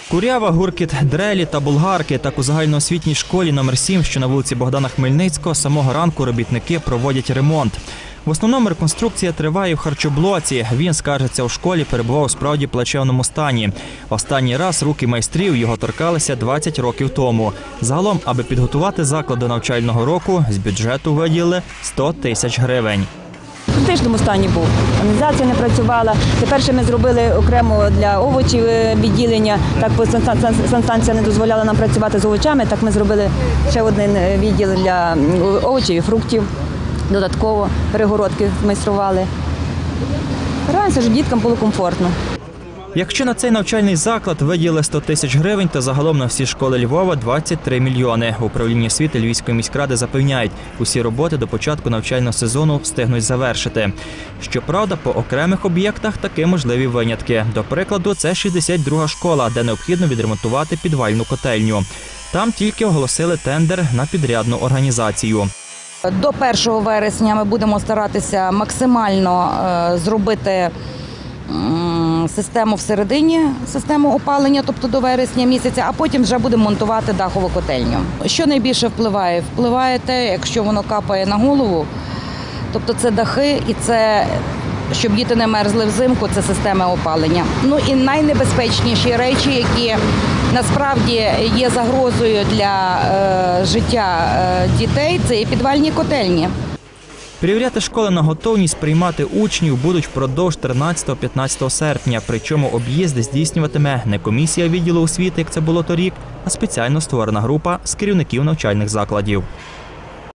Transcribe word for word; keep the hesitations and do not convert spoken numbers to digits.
Курява, гуркіт, дрелі та болгарки – так у загальноосвітній школі номер сім, що на вулиці Богдана Хмельницького, з самого ранку робітники проводять ремонт. В основному реконструкція триває в харчоблоці. Він, скаржиться, у школі перебував у справді плачевному стані. Останній раз руки майстрів його торкалися двадцять років тому. Загалом, аби підготувати заклад до навчального року, з бюджету виділили сто тисяч гривень. В критичному стані був. Організація не працювала. Тепер ще ми зробили окремо для овочів відділення. Так, бо санстанція не дозволяла нам працювати з овочами, так ми зробили ще один відділ для овочів і фруктів. Додатково перегородки змайстрували. Стараємося, щоб діткам було комфортно. Якщо на цей навчальний заклад виділили сто тисяч гривень, то загалом на всі школи Львова двадцять три мільйони. Управління освіти Львівської міськради запевняють, усі роботи до початку навчального сезону встигнуть завершити. Щоправда, по окремих об'єктах таки можливі винятки. До прикладу, це шістдесят друга школа, де необхідно відремонтувати підвальну котельню. Там тільки оголосили тендер на підрядну організацію. До першого вересня ми будемо старатися максимально зробити систему всередині, систему опалення, тобто до вересня місяця, а потім вже будемо монтувати дахову котельню. Що найбільше впливає? Впливає те, якщо воно капає на голову, тобто це дахи і це, щоб діти не мерзли взимку, це система опалення. Ну і найнебезпечніші речі, які насправді є загрозою для е, життя е, дітей, це і підвальні котельні. Перевіряти школи на готовність приймати учнів будуть впродовж тринадцятого-п'ятнадцятого серпня. Причому об'їзди здійснюватиме не комісія відділу освіти, як це було торік, а спеціально створена група з керівників навчальних закладів.